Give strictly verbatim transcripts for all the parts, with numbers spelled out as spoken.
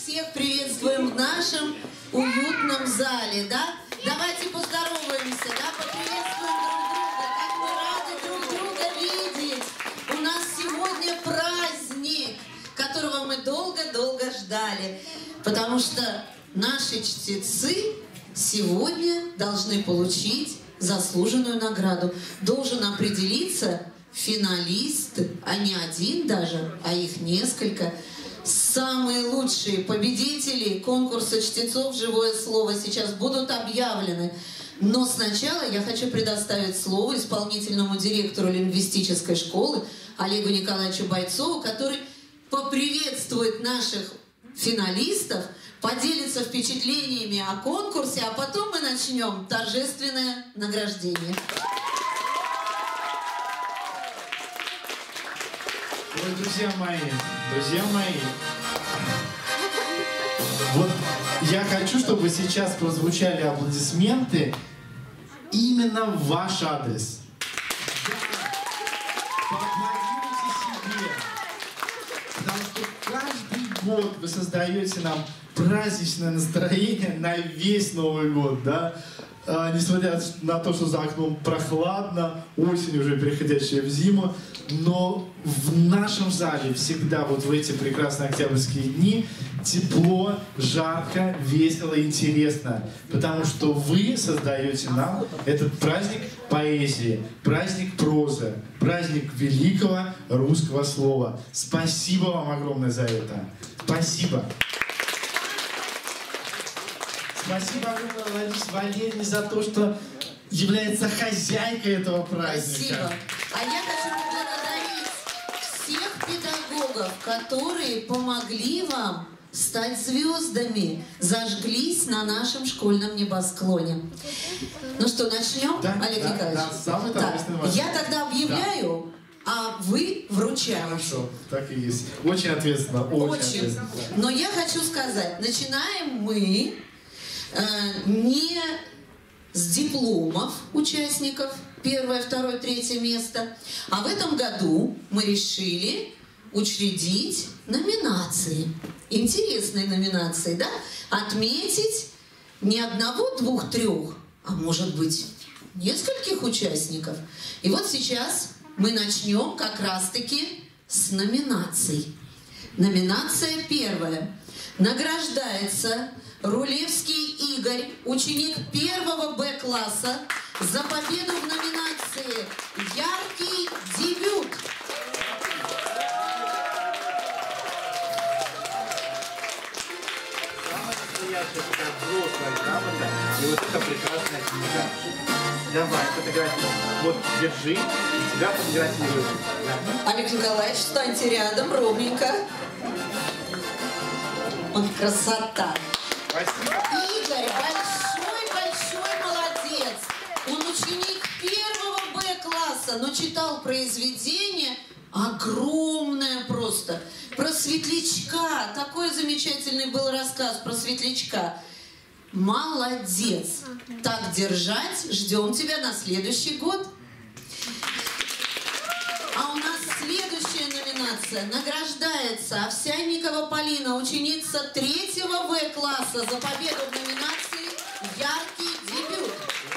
всех приветствуем в нашем уютном зале, да? Давайте поздороваемся, да, поприветствуем друг друга, как мы рады друг друга видеть. У нас сегодня праздник, которого мы долго-долго ждали, потому что наши чтецы сегодня должны получить заслуженную награду. Должен определиться финалист, а не один даже, а их несколько. Самые лучшие победители конкурса чтецов «Живое слово» сейчас будут объявлены. Но сначала я хочу предоставить слово исполнительному директору лингвистической школы Олегу Николаевичу Бойцову, который поприветствует наших финалистов, поделится впечатлениями о конкурсе, а потом мы начнем торжественное награждение. Ой, друзья мои, друзья мои, вот я хочу, чтобы сейчас прозвучали аплодисменты именно в ваш адрес. Поаплодируйте себе, потому что каждый год вы создаете нам праздничное настроение на весь Новый год, да? А, несмотря на то, что за окном прохладно, осень уже переходящая в зиму, но в нашем зале всегда вот в эти прекрасные октябрьские дни тепло, жарко, весело и интересно, потому что вы создаете нам этот праздник поэзии, праздник прозы, праздник великого русского слова. Спасибо вам огромное за это. Спасибо. Спасибо огромное Ларисе Валерьевне за то, что является хозяйкой этого праздника. Спасибо. А я хочу поблагодарить всех педагогов, которые помогли вам стать звездами, зажглись на нашем школьном небосклоне. Ну что, начнем, да, Олег да, Николаевич? Да, самый так, я тогда объявляю, да. А вы вручаете. Хорошо, так и есть. Очень ответственно, очень, очень. ответственно. Но я хочу сказать, начинаем мы э, не с дипломов участников, первое, второе, третье место, а в этом году мы решили учредить номинации. Интересные номинации, да? Отметить не одного, двух, трех, а может быть нескольких участников. И вот сейчас мы начнем как раз-таки с номинаций. Номинация первая. Награждается Рулевский Игорь, ученик первого Б класса, за победу в номинации «Яркий дебют». Такая взрослая грамота, и вот эта прекрасная книга. Давай, фотографию. Вот, держи, и тебя фотографируют. Да. Олег Николаевич, встаньте рядом, ровненько. Он красота. Спасибо. Игорь большой-большой молодец. Он ученик первого Б класса, но читал произведение огромное просто. Про светлячка. Такой замечательный был рассказ про светлячка. Молодец. Так держать. Ждем тебя на следующий год. А у нас следующая номинация. Награждается Овсянникова Полина, ученица третьего В класса, за победу в номинации «Яркий дебют».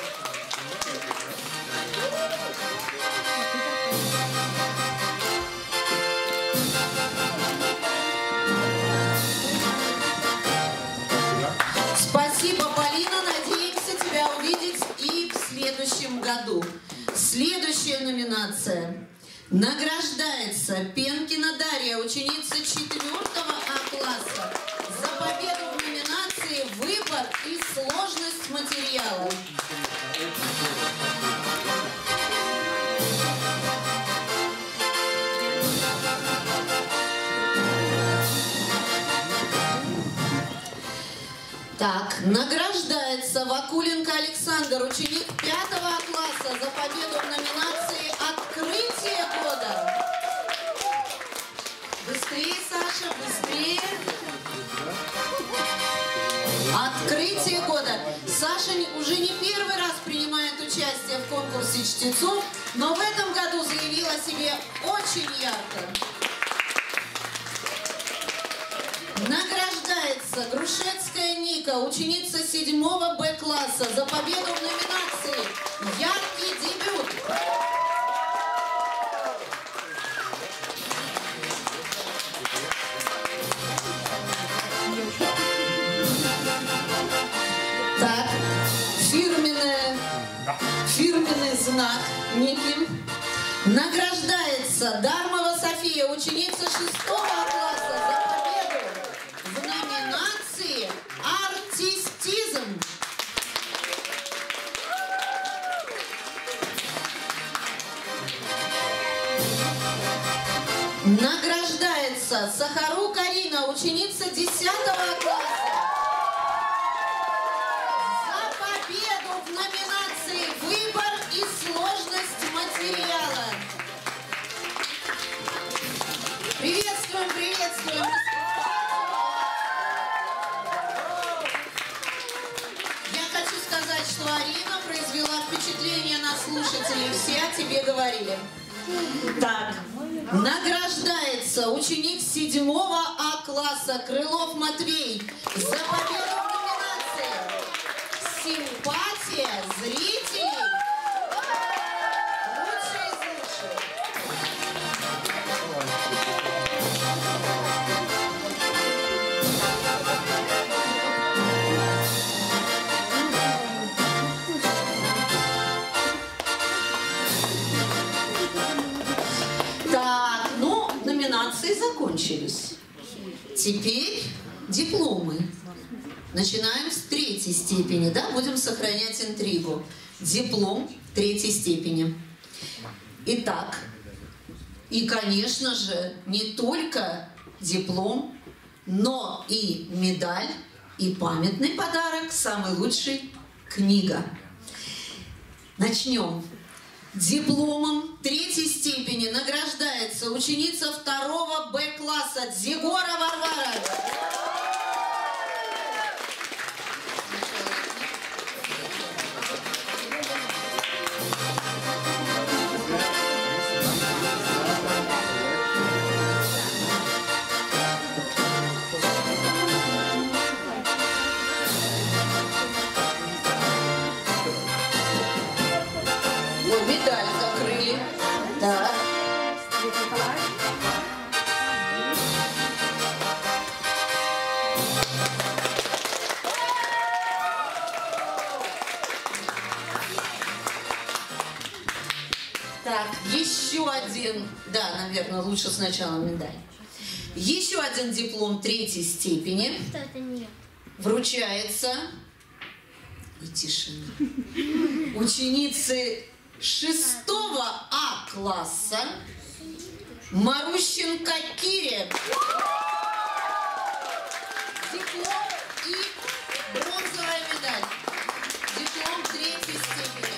Спасибо, Полина. Надеемся тебя увидеть и в следующем году. Следующая номинация. Награждается Пенкина Дарья, ученица четвертого А класса, за победу в номинации «Выбор и сложность материала». Так, награждается Вакуленко Александр, ученик пятого А класса, за победу в номинации «Открытие года». Быстрее, Саша, быстрее. Открытие года. Саша уже не первый раз принимает участие в конкурсе чтецов, но в этом году заявила о себе очень ярко. Награждается Награждается Грушецкая Ника, ученица седьмого Б класса, за победу в номинации «Яркий дебют». Так, фирменная, фирменный знак Ники. Награждается Дармова София, ученица шестого класса, за победу в номинации «Артистизм». Награждается Сахару Карина, ученица десятого класса, за победу в номинации «Выбор и сложность материала». Приветствуем, приветствуем! Я хочу сказать, что Арина произвела впечатление на слушателей. Все о тебе говорили. Так, награждается ученик седьмого А класса Крылов Матвей за победу в номинации «Симпатия зрителей». Лучший из лучших. Так, ну, номинации закончились. Теперь дипломы. Начинаем с третьей степени, да? Будем сохранять интригу. Диплом третьей степени. Итак, и, конечно же, не только диплом, но и медаль, и памятный подарок, самый лучший – книга. Начнем. Дипломом третьей степени награждается ученица второго Б класса Дзигора Варвара. Вот медаль закрыли. Так. Так, еще один, да, наверное, лучше сначала медаль. Еще один диплом третьей степени вручается, и тишина, ученицы шестого А класса Марущенко Кире. Диплом и бронзовая медаль. Диплом третьей степени.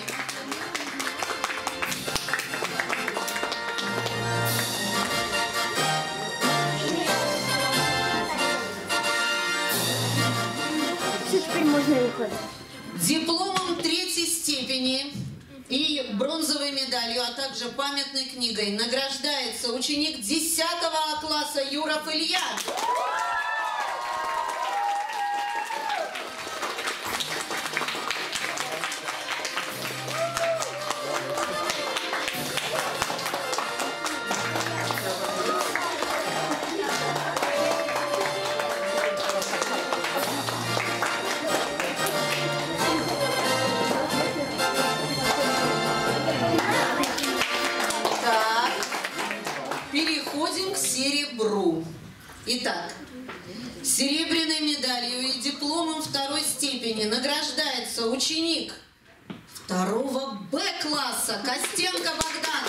Теперь можно выходить. Дипломом третьей степени и бронзовой медалью, а также памятной книгой награждается ученик десятого А класса Юров Илья. Переходим к серебру. Итак, серебряной медалью и дипломом второй степени награждается ученик второго Б класса Костенко Богдан.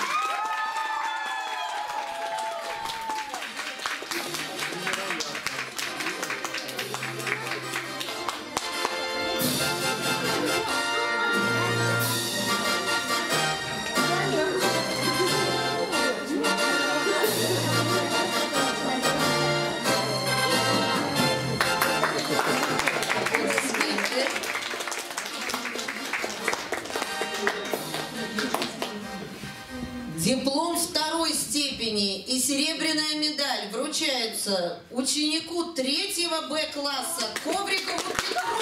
вручается ученику третьего Б класса Коврикову Петру.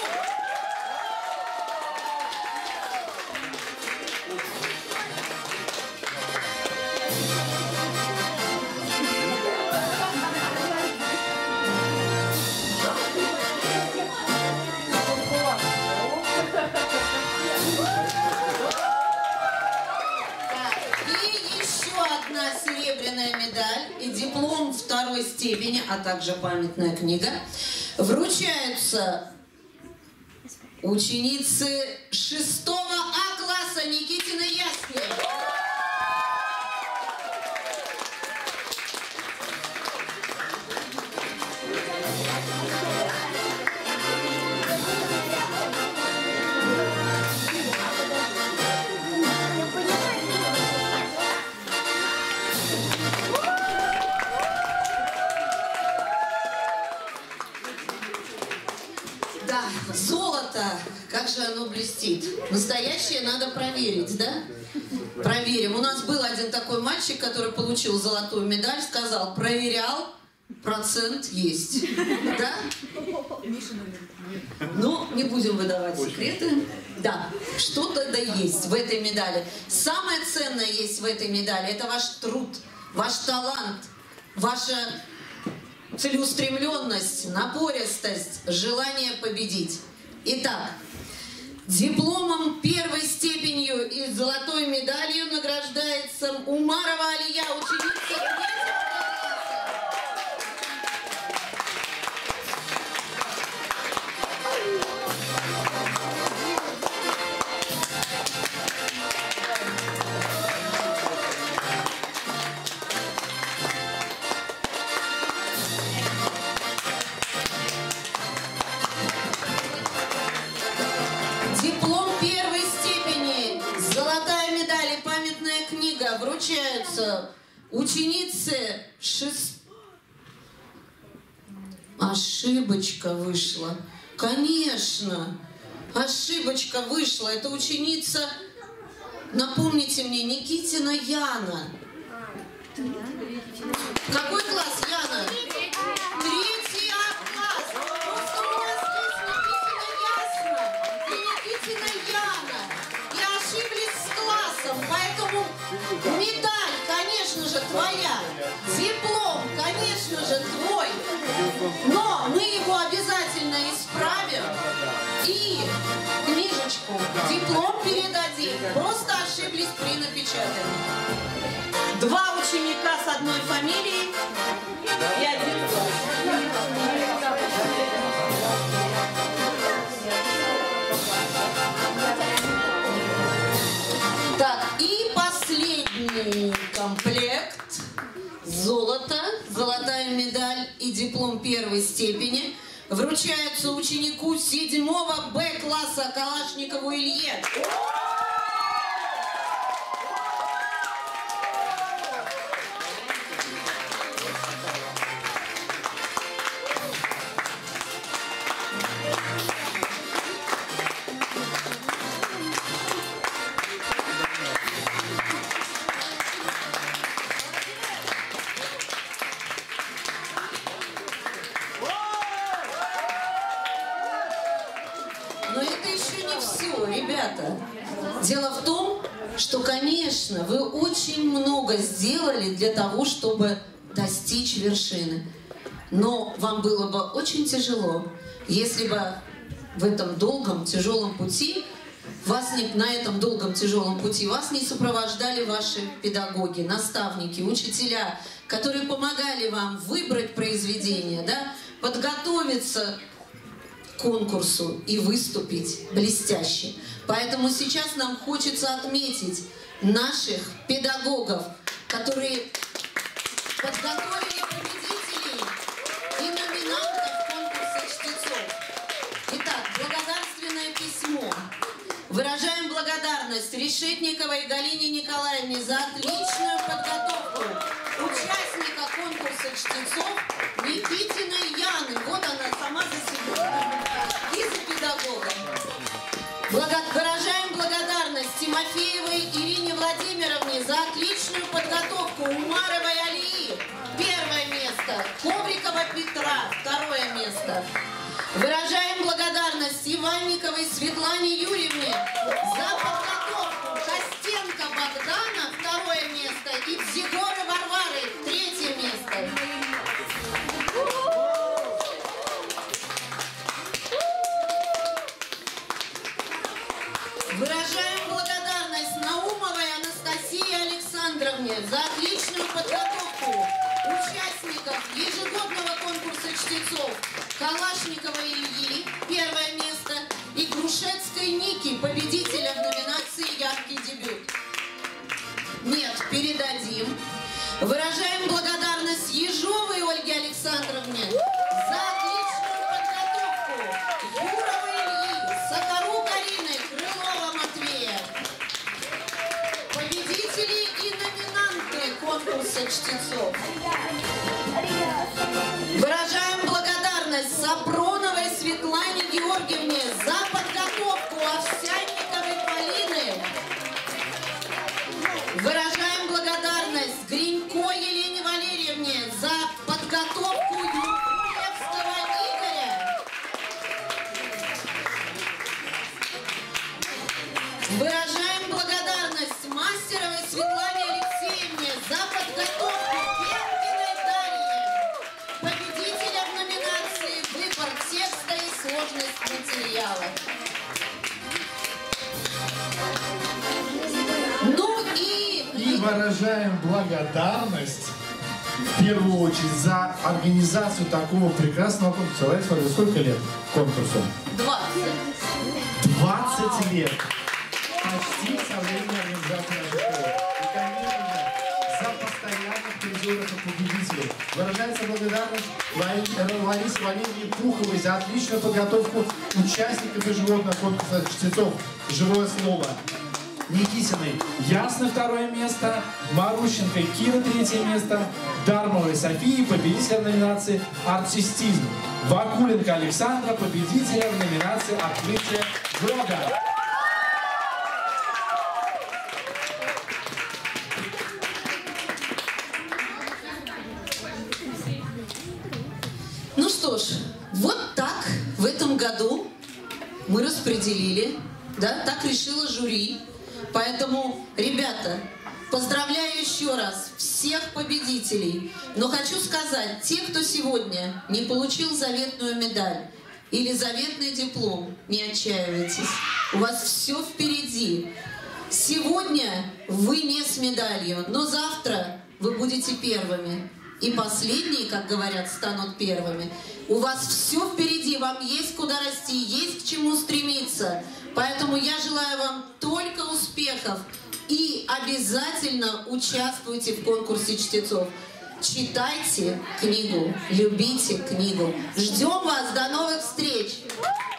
Серебряная медаль и диплом второй степени, а также памятная книга вручаются ученице шестого А класса Никитина Ясны. Золото, как же оно блестит. Настоящее надо проверить, да? Проверим. У нас был один такой мальчик, который получил золотую медаль, сказал, проверял, процент есть. Да? Ну, не будем выдавать секреты. Да, что-то да есть в этой медали. Самое ценное есть в этой медали, это ваш труд, ваш талант, ваша целеустремленность, напористость, желание победить. Итак, дипломом первой степенью и золотой медалью награждается Умарова Алия, ученица третьего класса. Диплом первой степени, золотая медаль и памятная книга вручаются ученице шест... Ошибочка вышла. Конечно, ошибочка вышла. Это ученица, напомните мне, Никитина Яна. Какой класс, Яна? Третий А класс. Просто у нас здесь Никитина Ясна и Никитина Яна. И ошиблись с классом, поэтому медаль, конечно же, твоя. Диплом, конечно же, твой. Но мы его обязательно исправим. И книжечку, диплом передадим. Просто ошиблись при напечатании. Два ученика с одной фамилией и один класс. Так, и последний комплект. Золото, золотая медаль и диплом первой степени вручаются ученику седьмого Б класса Калашникову Илье. Но это еще не все, ребята. Дело в том, что, конечно, вы очень много сделали для того, чтобы достичь вершины. Но вам было бы очень тяжело, если бы в этом долгом, тяжелом пути, вас не, на этом долгом, тяжелом пути вас не сопровождали ваши педагоги, наставники, учителя, которые помогали вам выбрать произведение, да, подготовиться конкурсу и выступить блестяще. Поэтому сейчас нам хочется отметить наших педагогов, которые подготовили победителей и номинантов конкурса чтецов. Итак, благодарственное письмо. Выражаем благодарность Решетниковой Галине Николаевне за отличную подготовку участника конкурса чтецов Никитиной Яны. Вот она сама за себя. И за педагога. Благо... Выражаем благодарность Тимофеевой Ирине Владимировне за отличную подготовку Умаровой Алии. Первое место. Коврикова Петра, второе место. Выражаем благодарность Иванниковой Светлане Юрьевне за подготовку. Костенко Богдана, второе место. И Дзигоры Варвары, третье место. Выражаем благодарность Наумовой Анастасии Александровне за отличную подготовку участников ежегодного конкурса чтецов Калашникова Ильи, первое место, и Грушецкой Ники, победителя в номинации «Яркий дебют». Нет, передадим. Выражаем благодарность Ежовой Ольге Александровне за отличную подготовку Юрова Ильи, Сокору Карины, Крылова Матвея. Победители и номинанты конкурса чтецов. Выражаем благодарность Сапроновой Светлане Георгиевне за подготовку Овсянниковой Полины. Выражаем благодарность Гринько Елене Валерьевне за подготовку Юрьевского Игоря. Выражаем благодарность Мастеровой Светлане Алексеевне за подготовку Перкиной Дарьи, победителя в номинации «Выбор текста и сложность материала». Ну и... И выражаем благодарность в первую очередь за организацию такого прекрасного конкурса. Лариса, сколько лет конкурсу? двадцать. двадцать лет. Почти со времени организации нашей школы. И, конечно же, за постоянных призеров и победителей. Выражается благодарность Ларисе Валерьевне Пуховой за отличную подготовку участников ежегодного конкурса чтецов «Живое слово». Никитиной Ясна второе место, Марущенко Кира третье место, Дармовой Софии победителя в номинации «Артистизм», Вакуленко Александра победителя в номинации «Открытие блога». Ну что ж, вот так в этом году мы распределили, да, так решило жюри. Поэтому, ребята, поздравляю еще раз всех победителей. Но хочу сказать, те, кто сегодня не получил заветную медаль или заветный диплом, не отчаивайтесь. У вас все впереди. Сегодня вы не с медалью, но завтра вы будете первыми. И последние, как говорят, станут первыми. У вас все впереди, вам есть куда расти, есть к чему стремиться. Поэтому я желаю вам только успехов. И обязательно участвуйте в конкурсе чтецов. Читайте книгу, любите книгу. Ждем вас, до новых встреч!